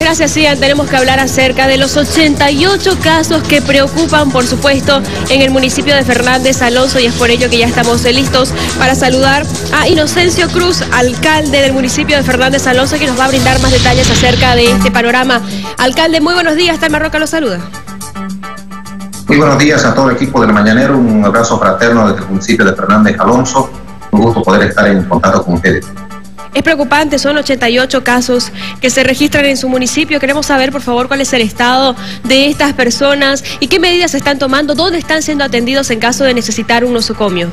Gracias, Ian. Tenemos que hablar acerca de los 88 casos que preocupan, por supuesto, en el municipio de Fernández Alonso, y es por ello que ya estamos listos para saludar a Inocencio Cruz, alcalde del municipio de Fernández Alonso, que nos va a brindar más detalles acerca de este panorama. Alcalde, muy buenos días. Talma Roca lo saluda. Muy buenos días a todo el equipo del Mañanero. Un abrazo fraterno desde el municipio de Fernández Alonso. Un gusto poder estar en contacto con ustedes. Es preocupante, son 88 casos que se registran en su municipio. Queremos saber, por favor, cuál es el estado de estas personas y qué medidas se están tomando, dónde están siendo atendidos en caso de necesitar un nosocomio.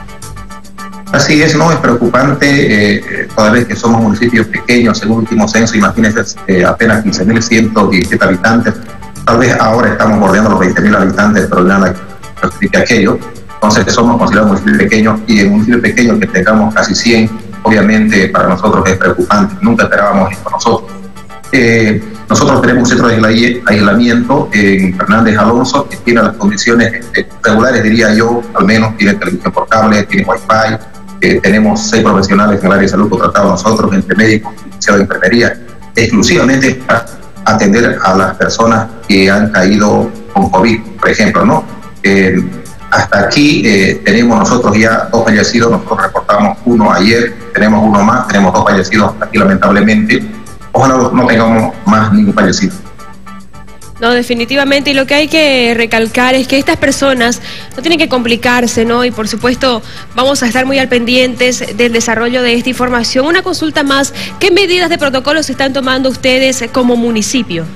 Así es, no es preocupante, toda vez que somos municipios pequeños. Según el último censo, imagínense, apenas 15.117 habitantes. Tal vez ahora estamos bordeando los 20.000 habitantes, pero nada que justifique aquello. Entonces somos considerados municipios pequeños, y en un municipio pequeño que tengamos casi 100, obviamente para nosotros es preocupante. Nunca esperábamos esto nosotros. Nosotros tenemos un centro de aislamiento en Fernández Alonso que tiene las condiciones regulares, diría yo, al menos tiene televisión por cable, tiene wifi, tenemos 6 profesionales en el área de salud contratados nosotros, entre médicos y licenciados de enfermería, exclusivamente para atender a las personas que han caído con COVID, por ejemplo, ¿no? Hasta aquí tenemos nosotros ya 2 fallecidos, nosotros reportamos 1 ayer, tenemos 1 más, tenemos 2 fallecidos hasta aquí lamentablemente. Ojalá no tengamos más ningún fallecido. No, definitivamente, y lo que hay que recalcar es que estas personas no tienen que complicarse, ¿no? Y por supuesto vamos a estar muy al pendientes del desarrollo de esta información. Una consulta más, ¿qué medidas de protocolo se están tomando ustedes como municipio?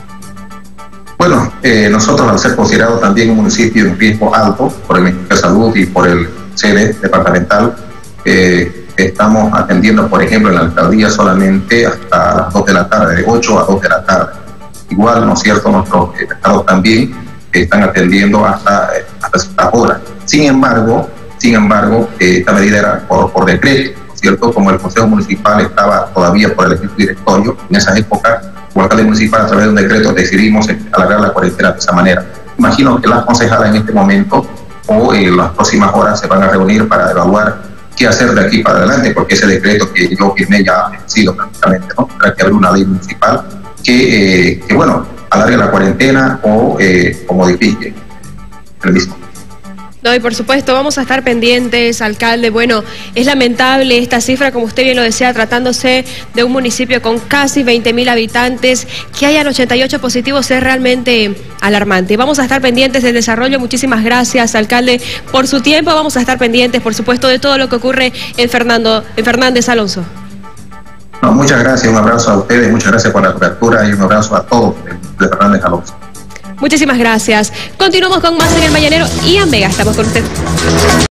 Bueno, nosotros, al ser considerado también un municipio en riesgo alto por el Ministerio de Salud y por el sede departamental, estamos atendiendo, por ejemplo, en la alcaldía solamente hasta las 2 de la tarde, de 8 a 2 de la tarde. Igual, ¿no es cierto?, nuestros estados también están atendiendo hasta ciertas horas. Sin embargo, esta medida era por decreto, ¿no es cierto? Como el Consejo Municipal estaba todavía por el equipo directorio en esas épocas, como alcalde municipal, a través de un decreto decidimos alargar la cuarentena de esa manera. Imagino que las concejalas en este momento o en las próximas horas se van a reunir para evaluar qué hacer de aquí para adelante, porque ese decreto que yo firmé ya ha vencido prácticamente, ¿no? Tendrá que haber una ley municipal que bueno, alargue la cuarentena o modifique el mismo. No, y por supuesto vamos a estar pendientes, alcalde. Bueno, es lamentable esta cifra, como usted bien lo decía, tratándose de un municipio con casi 20.000 habitantes, que hayan 88 positivos es realmente alarmante. Vamos a estar pendientes del desarrollo. Muchísimas gracias, alcalde, por su tiempo. Vamos a estar pendientes, por supuesto, de todo lo que ocurre en Fernández Alonso. No, muchas gracias, un abrazo a ustedes, muchas gracias por la cobertura y un abrazo a todos de Fernández Alonso. Muchísimas gracias. Continuamos con más en el Mañanero. Ian Vega, estamos con usted.